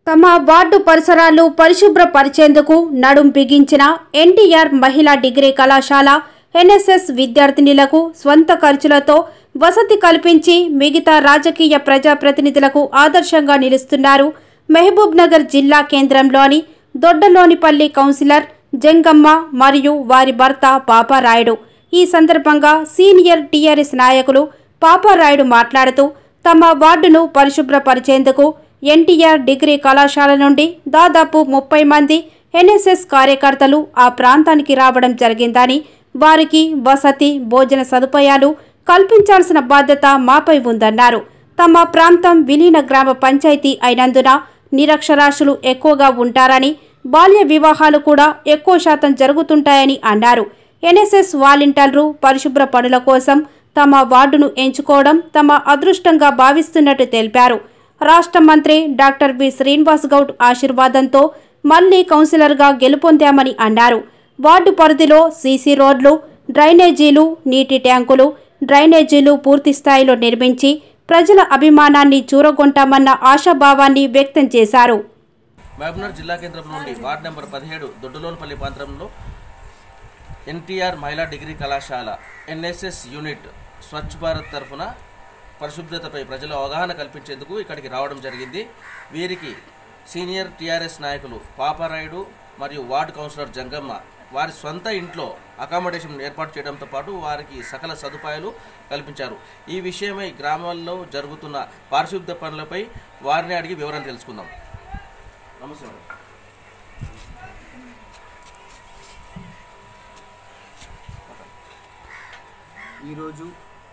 తమ వార్డు పరిసరాలు పరిశుభ్రపరిచేందుకు నడుం బిగించిన ఎన్టీఆర్ మహిళా డిగ్రీ కళాశాల ఎన్ఎస్ఎస్ విద్యార్థినులకు స్వంత ఖర్చులతో వసతి కల్పించి మిగతా రాజకీయ ప్రజాప్రతినిధులకు ఆదర్శంగా నిలుస్తున్నారు మహబూబ్ నగర్ జిల్లా కేంద్రంలోని దొడ్డలోనిపల్లి కౌన్సిలర్ జంగమ్మ మరియు వారి భర్త పాపారాయుడు. ఈ సందర్భంగా సీనియర్ టీఆర్ఎస్ నాయకులు పాపారాయుడు మాట్లాడుతూ తమ వార్డును పరిశుభ్రపరిచేందుకు ఎన్టీఆర్ డిగ్రీ కళాశాల నుండి దాదాపు 30 మంది ఎన్ఎస్ఎస్ కార్యకర్తలు ఆ ప్రాంతానికి రావడం జరిగిందని, వారికి వసతి భోజన సదుపాయాలు కల్పించాల్సిన బాధ్యత మాపై ఉందన్నారు. తమ ప్రాంతం విలీన గ్రామ పంచాయతీ అయినందున నిరక్షరాస్యులు ఎక్కువగా ఉంటారని, బాల్య వివాహాలు కూడా ఎక్కువ శాతం జరుగుతుంటాయని అన్నారు. ఎన్ఎస్ఎస్ వాలంటీర్లు పరిశుభ్ర పనుల కోసం తమ వార్డును ఎంచుకోవడం తమ అదృష్టంగా భావిస్తున్నట్టు తెలిపారు. రాష్ట్ర మంత్రి డాక్టర్ బి శ్రీనివాస్ గౌడ్ ఆశీర్వాదంతో మళ్లీ కౌన్సిలర్గా గెలుపొందామని అన్నారు. వార్డు పరిధిలో సీసీ రోడ్లు, డ్రైనేజీలు, నీటి ట్యాంకులు, డ్రైనేజీలు పూర్తి స్థాయిలో నిర్మించి ప్రజల అభిమానాన్ని చూరగొంటామన్న ఆశాభావాన్ని వ్యక్తం చేశారు. మహబూబ్నగర్ జిల్లా కేంద్రం నుండి వార్డు నెంబర్ 17 దొడ్డలోనిపల్లి ప్రాంతంలో ఎన్టీఆర్ మహిళా డిగ్రీ కళాశాల ఎన్ఎస్ఎస్ యూనిట్ స్వచ్ఛ భారత్ తరఫున పరిశుభ్రతపై ప్రజల అవగాహన కల్పించేందుకు ఇక్కడికి రావడం జరిగింది. వీరికి సీనియర్ టీఆర్ఎస్ నాయకులు పాపారాయుడు మరియు వార్డు కౌన్సిలర్ జంగమ్మ వారి సొంత ఇంట్లో అకామిడేషన్ ఏర్పాటు చేయడంతో పాటు వారికి సకల సదుపాయాలు కల్పించారు. ఈ విషయమై గ్రామాల్లో జరుగుతున్న పారిశుద్ధ్య పనులపై వారిని అడిగి వివరణ తెలుసుకుందాం. నమస్తే. ఈరోజు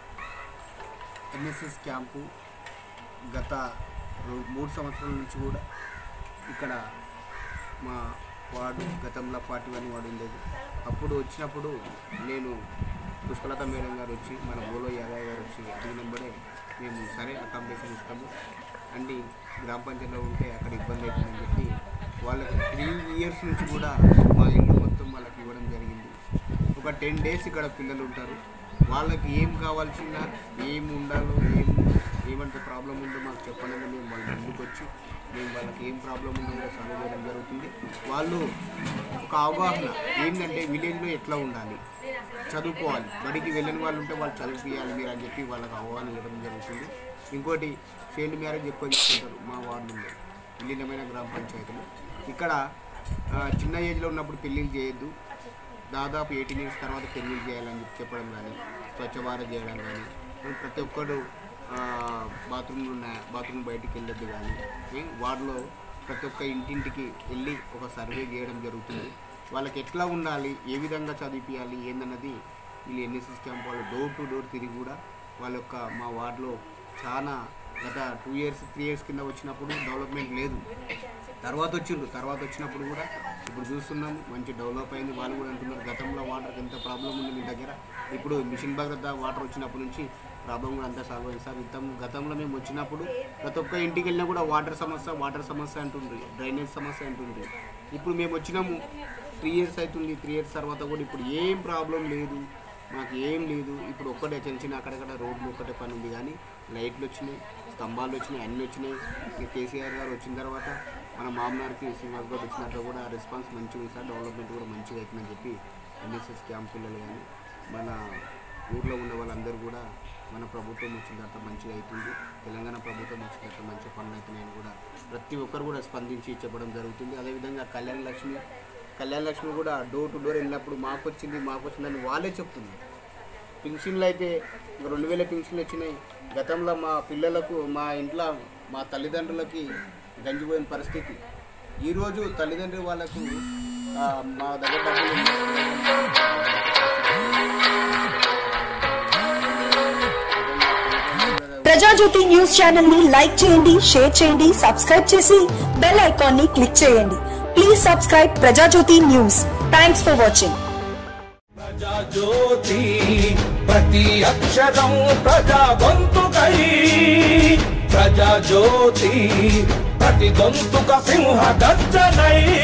ఎన్ఎస్ఎస్ క్యాంపు గత 3 సంవత్సరాల నుంచి కూడా ఇక్కడ మా వార్డు గతంలో 41 వార్డు ఉండేది. అప్పుడు వచ్చినప్పుడు నేను పుష్పలత మేడం గారు వచ్చి మన బోలో యాదవ్ గారు వచ్చి అడిగినప్పుడే మేము సరే అకామిడేషన్ ఇస్తాము అండి, గ్రామ పంచాయతీలో ఉంటే అక్కడ ఇబ్బంది అవుతుందని చెప్పి వాళ్ళకి 3 ఇయర్స్ నుంచి కూడా మా ఇల్లు మొత్తం వాళ్ళకి ఇవ్వడం జరిగింది. ఒక 10 డేస్ ఇక్కడ పిల్లలు ఉంటారు. వాళ్ళకి ఏం కావాల్సిన ఏం ఉండాలో ఏమంటే ప్రాబ్లం ఉందో మాకు చెప్పండి, మేము వాళ్ళ ముందుకు వచ్చి మేము వాళ్ళకి ఏం ప్రాబ్లం ఉందో కూడా సాల్వ్ చేయడం జరుగుతుంది. వాళ్ళు ఒక అవగాహన ఏంటంటే విలేజ్లో ఎట్లా ఉండాలి, చదువుకోవాలి, బడికి వెళ్ళని వాళ్ళు ఉంటే వాళ్ళు చదివియాలి మీరు అని చెప్పి వాళ్ళకి అవగాహన ఇవ్వడం జరుగుతుంది. ఇంకోటి చైల్డ్ మ్యారేజ్ ఎక్కువ చేసుకుంటారు మా వార్డులో విలీనమైన గ్రామ పంచాయతీలు. ఇక్కడ చిన్న ఏజ్లో ఉన్నప్పుడు పెళ్ళిళ్ళు చేయొద్దు, దాదాపు 18 ఇయర్స్ తర్వాత పెళ్ళిళ్ళు చేయాలని చెప్పడం కానీ, స్వచ్ఛ భారత్ చేయడం కానీ, ప్రతి ఒక్కరు బాత్రూమ్ బయటికి వెళ్ళొద్దు కానీ, వార్డులో ప్రతి ఒక్క ఇంటింటికి వెళ్ళి ఒక సర్వే చేయడం జరుగుతుంది. వాళ్ళకి ఎట్లా ఉండాలి, ఏ విధంగా చదివించాలి ఏందన్నది వీళ్ళు ఎన్ఎస్ఎస్ క్యాంప్ వాళ్ళు డోర్ టు డోర్ తిరిగి కూడా వాళ్ళ యొక్క మా వార్డులో చాలా గత 2 ఇయర్స్ 3 ఇయర్స్ కింద వచ్చినప్పుడు డెవలప్మెంట్ లేదు, తర్వాత వచ్చినప్పుడు కూడా ఇప్పుడు చూస్తున్నాము మంచి డెవలప్ అయింది. వాళ్ళు కూడా అంటున్నారు గతంలో వాటర్కి ఎంత ప్రాబ్లం ఉంది మీ దగ్గర, ఇప్పుడు మిషన్ భగీరథ వాటర్ వచ్చినప్పటి నుంచి ప్రాబ్లం కూడా అంతా సాల్వ్ అయింది సార్. గతంలో మేము వచ్చినప్పుడు ప్రతి ఒక్క ఇంటికి వెళ్ళినా కూడా వాటర్ సమస్య అంటుంది, డ్రైనేజ్ సమస్య అంటుంది. ఇప్పుడు మేము వచ్చినాము 3 ఇయర్స్ అవుతుంది. 3 ఇయర్స్ తర్వాత కూడా ఇప్పుడు ఏం ప్రాబ్లం లేదు, మాకు ఏం లేదు. ఇప్పుడు ఒక్కటే చిన్న అక్కడక్కడ రోడ్లు ఒక్కటే పని ఉంది కానీ లైట్లు వచ్చినాయి, స్తంభాలు వచ్చినాయి, అన్నీ వచ్చినాయి. కేసీఆర్ గారు వచ్చిన తర్వాత మన మామనార్కి శ్రీనివాస్ గారు వచ్చినట్లు కూడా రెస్పాన్స్ మంచిగా ఉంది సార్, డెవలప్మెంట్ కూడా మంచిగా అవుతుందని చెప్పి ఎన్ఎస్ఎస్ క్యాంప్ పిల్లలు కానీ మన ఊర్లో ఉన్న వాళ్ళందరూ కూడా మన ప్రభుత్వం వచ్చిన తర్వాత మంచిగా అవుతుంది, తెలంగాణ ప్రభుత్వం వచ్చిన తర్వాత మంచి పనులు అవుతున్నాయని కూడా ప్రతి ఒక్కరు కూడా స్పందించి చెప్పడం జరుగుతుంది. అదేవిధంగా కళ్యాణ లక్ష్మి కూడా డోర్ టు డోర్ వెళ్ళినప్పుడు మాకు వచ్చిందని వాళ్ళే చెప్తుంది. పింఛన్లు అయితే 2000 పింఛన్లు వచ్చినాయి. గతంలో మా పిల్లలకు మా ఇంట్లో మా తల్లిదండ్రులకి గంజిపోయిన పరిస్థితి. ఈరోజు తల్లిదండ్రులు వాళ్ళకు మా దగ్గర డబ్బులు ప్రజాజ్యోతి న్యూస్ ఛానల్ ని లైక్ చేయండి, షేర్ చేయండి, సబ్స్క్రైబ్ చేసి బెల్ ఐకాన్ ని క్లిక్ చేయండి. Please subscribe Prajajyothi news. Thanks for watching. Prajajyothi ప్రతి అక్షరం ప్రజా గొంతుకై, ప్రజాజ్యోతి ప్రతి గొంతుక సింహ గర్జనై.